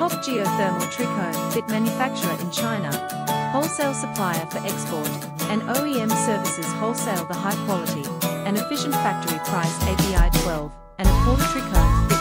Top Geothermal Tricone Bit Manufacturer in China. Wholesale Supplier for export and OEM services. Wholesale the high quality and efficient factory price API 12 and a quarter tricone.